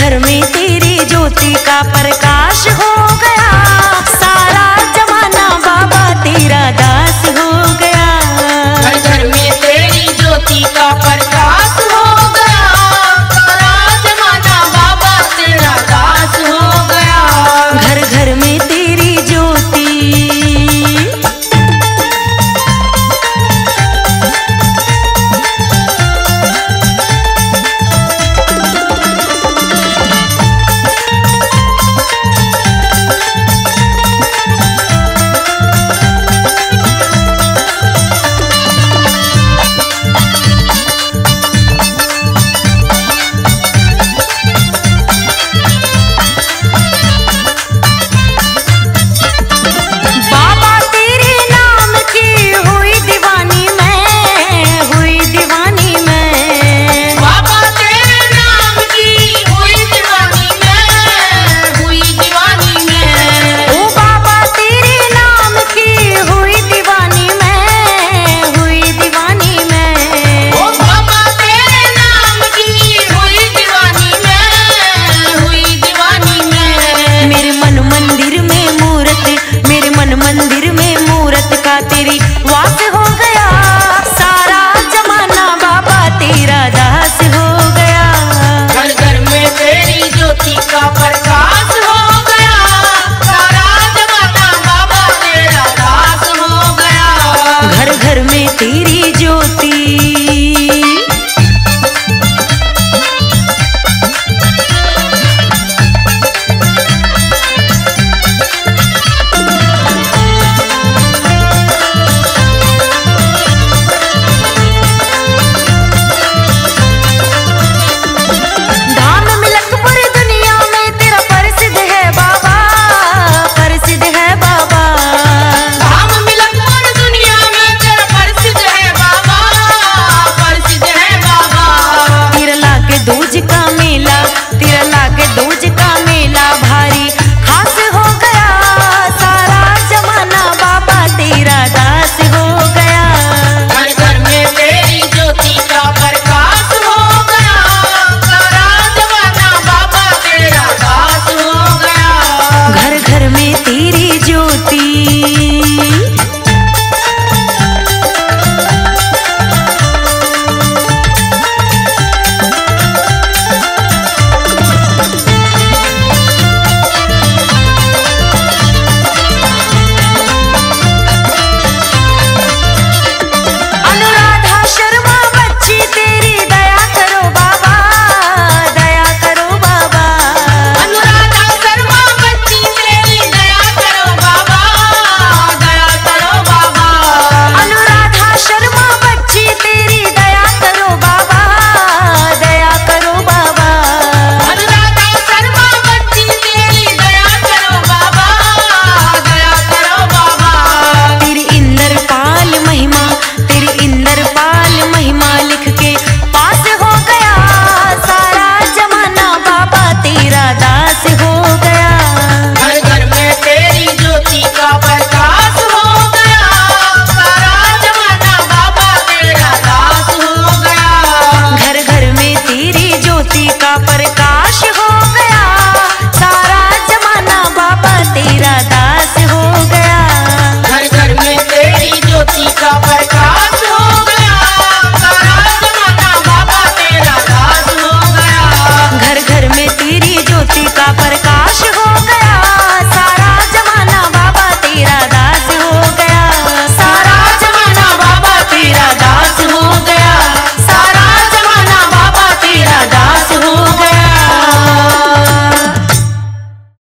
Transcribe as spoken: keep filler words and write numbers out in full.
घर में तेरी ज्योति का प्रकाश हो गया, सारा जमाना बाबा तेरा दास हो गया। घर घर में तेरी ज्योति का प्रकाश हो गया, सारा जमाना बाबा तेरा दास हो गया। घर घर में तेरी ज्योति। मंदिर में मूरत का तेरी वास हो गया, सारा जमाना बाबा तेरा दास हो गया। घर घर में तेरी ज्योति का प्रकाश हो गया, सारा जमाना बाबा तेरा दास हो गया। घर घर में तेरी